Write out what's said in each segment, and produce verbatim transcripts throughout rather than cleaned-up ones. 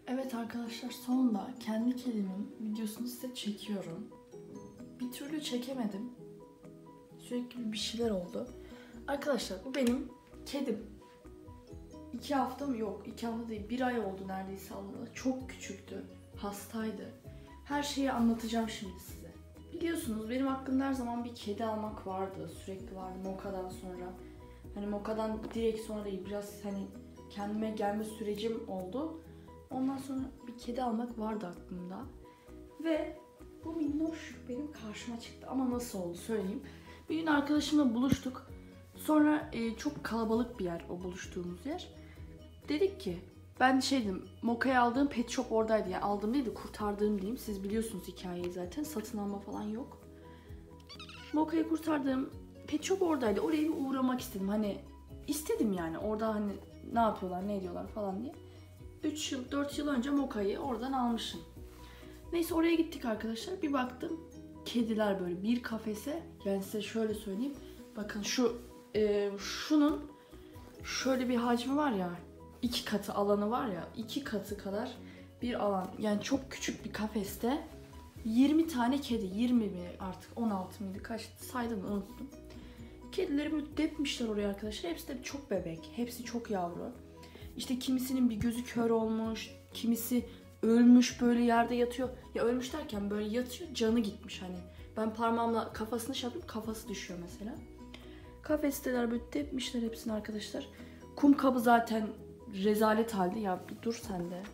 Evet arkadaşlar, sonunda kendi kedimin videosunu size çekiyorum. Bir türlü çekemedim. Sürekli bir şeyler oldu. Arkadaşlar bu benim kedim. İki hafta mı? Yok, iki hafta değil. Bir ay oldu neredeyse alalı. Çok küçüktü. Hastaydı. Her şeyi anlatacağım şimdi size. Biliyorsunuz benim hakkımda her zaman bir kedi almak vardı. Sürekli vardı Moka'dan sonra. Hani Moka'dan direkt sonra değil. Biraz hani kendime gelme sürecim oldu. Ondan sonra bir kedi almak vardı aklımda. Ve bu minnoş benim karşıma çıktı. Ama nasıl oldu söyleyeyim. Bir gün arkadaşımla buluştuk. Sonra e, çok kalabalık bir yer o buluştuğumuz yer. Dedik ki ben şeydim, Moka'ya aldığım pet shop oradaydı. Yani aldığım değil de kurtardığım diyeyim. Siz biliyorsunuz hikayeyi zaten. Satın alma falan yok. Moka'yı kurtardığım pet shop oradaydı. Oraya bir uğramak istedim. Hani istedim yani. Orada hani ne yapıyorlar, ne ediyorlar falan diye. üç yıl, dört yıl önce Moka'yı oradan almışım. Neyse oraya gittik arkadaşlar. Bir baktım kediler böyle bir kafese. Yani size şöyle söyleyeyim. Bakın şu e, şunun şöyle bir hacmi var ya. İki katı alanı var ya. iki katı kadar bir alan. Yani çok küçük bir kafeste yirmi tane kedi. yirmi mi artık on altı mıydı kaç saydım unuttum. Kedileri böyle depmişler oraya arkadaşlar. Hepsi de çok bebek. Hepsi çok yavru. İşte kimisinin bir gözü kör olmuş, kimisi ölmüş böyle yerde yatıyor. Ya ölmüş derken böyle yatıyor, canı gitmiş hani. Ben parmağımla kafasını şey yapıyorum, kafası düşüyor mesela. Kafesteler böyle tepmişler hepsini arkadaşlar. Kum kabı zaten rezalet halde. Ya bir dur sen de.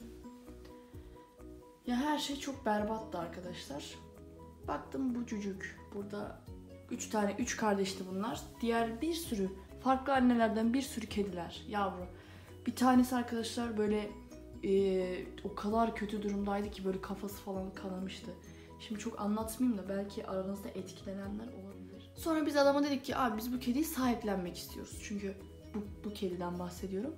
Ya her şey çok berbattı arkadaşlar. Baktım bu cücük. Burada üç tane, üç kardeşti bunlar. Diğer bir sürü, farklı annelerden bir sürü kediler, yavru. Bir tanesi arkadaşlar böyle e, o kadar kötü durumdaydı ki böyle kafası falan kanamıştı. Şimdi çok anlatmayayım da belki aranızda etkilenenler olabilir. Sonra biz adama dedik ki abi biz bu kediyi sahiplenmek istiyoruz. Çünkü bu, bu kediden bahsediyorum.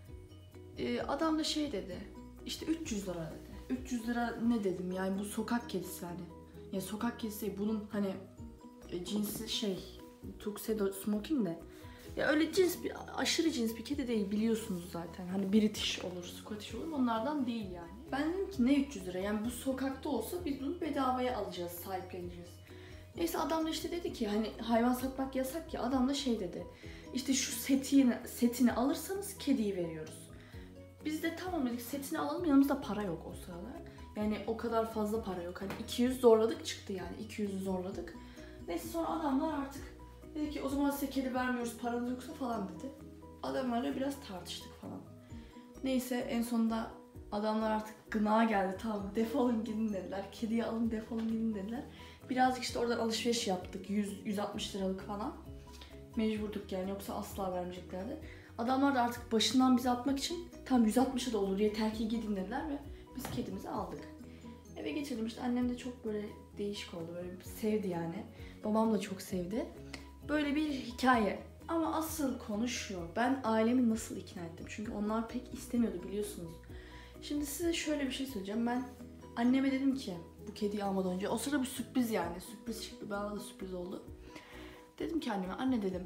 E, adam da şey dedi, işte üç yüz lira dedi. üç yüz lira ne dedim yani bu sokak kedisi hani. Ya sokak kedisi bunun hani e, cinsi şey Tuxedo Smoking de. Ya öyle cins bir, aşırı cins bir kedi değil biliyorsunuz zaten. Hani British olur, Scottish olur onlardan değil yani. Ben dedim ki ne üç yüz lira yani bu sokakta olsa biz bunu bedavaya alacağız, sahipleneceğiz. Neyse adam da işte dedi ki hani hayvan satmak yasak ya, adam da şey dedi. İşte şu setini, setini alırsanız kediyi veriyoruz. Biz de tamam dedik setini alalım, yanımızda para yok o sırada. Yani o kadar fazla para yok. Hani iki yüz zorladık çıktı yani iki yüzü zorladık. Neyse sonra adamlar artık dedi ki o zaman size kedi vermiyoruz paranız yoksa falan dedi. Adamlarla biraz tartıştık falan. Neyse en sonunda adamlar artık gına geldi, tamam defolun gidin dediler. Kediyi alın defolun gidin dediler. Birazcık işte oradan alışveriş yaptık, yüz yüz altmış liralık falan. Mecburduk yani yoksa asla vermeyeceklerdi. Adamlar da artık başından bizi atmak için tam yüz altmışa da olur yeter ki gidin dediler ve biz kedimizi aldık. Eve getirdim işte, annem de çok böyle değişik oldu, böyle sevdi yani. Babam da çok sevdi. Böyle bir hikaye. Ama asıl konu şu. Ben ailemi nasıl ikna ettim? Çünkü onlar pek istemiyordu biliyorsunuz. Şimdi size şöyle bir şey söyleyeceğim. Ben anneme dedim ki bu kediyi almadan önce. O sırada bir sürpriz yani. Sürpriz çıktı. Bana da sürpriz oldu. Dedim ki anneme, anne dedim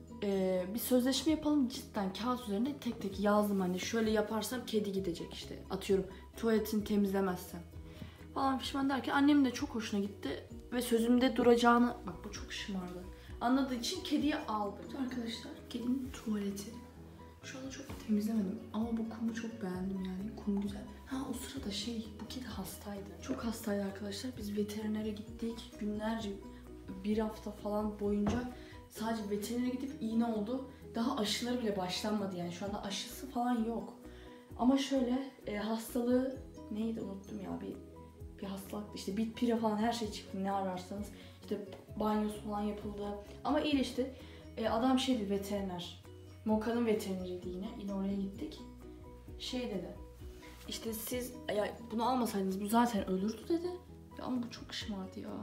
ee, bir sözleşme yapalım, cidden kağıt üzerinde tek tek yazdım hani şöyle yaparsam kedi gidecek işte. Atıyorum tuvaletini temizlemezsem. Falan pişman derken annemin de çok hoşuna gitti. Ve sözümde duracağını, bak bu çok şımardı, anladığı için kediyi aldı. Arkadaşlar kedinin tuvaleti. Şu anda çok temizlemedim ama bu kumu çok beğendim yani. Kum güzel. Ha o sırada şey, bu kedi hastaydı. Çok hastaydı arkadaşlar. Biz veterinere gittik. Günlerce, bir hafta falan boyunca sadece veterinere gidip iğne oldu. Daha aşıları bile başlanmadı yani. Şu anda aşısı falan yok. Ama şöyle e, hastalığı neydi unuttum ya, bir bir hastalık işte bit pire falan her şey çıktı ne ararsanız. İşte banyosu falan yapıldı. Ama iyileşti. E, adam şeydi, veteriner. Moka'nın veterineriydi yine. Yine oraya gittik. Şey dedi. İşte siz ya bunu almasaydınız bu zaten ölürdü dedi. Ya ama bu çok şımardı ya.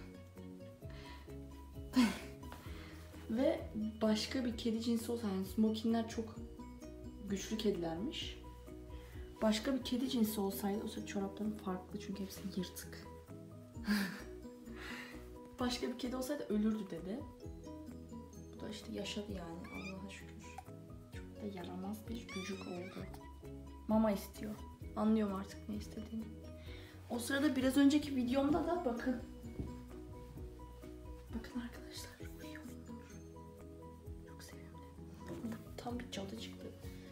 Ve başka bir kedi cinsi olsa, yani Smokingler çok güçlü kedilermiş. Başka bir kedi cinsi olsaydı o sırada çoraplarım farklı çünkü hepsi yırtık. Başka bir kedi olsaydı ölürdü dedi. Bu da işte yaşadı yani, Allah'a şükür. Çok da yaramaz bir çocuk oldu. Mama istiyor. Anlıyorum artık ne istediğini. O sırada biraz önceki videomda da bakın. Bakın arkadaşlar. Uyuyor. Çok sevimli. Bu tam bir cadı çıktı.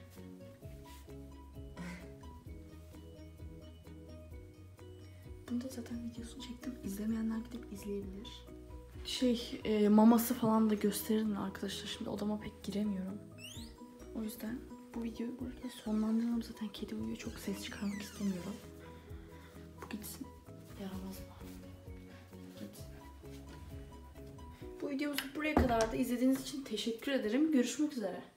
Bunda zaten videosunu çektim. İzlemeyenler gidip izleyebilir. Şey e, maması falan da gösteririm arkadaşlar. Şimdi odama pek giremiyorum. O yüzden bu videoyu burada sonlandıralım. Zaten kedi uyuyor. Çok ses çıkarmak istemiyorum. Bu gitsin. Yaramaz mı? Gitsin. Bu videomuz buraya kadar da izlediğiniz için teşekkür ederim. Görüşmek üzere.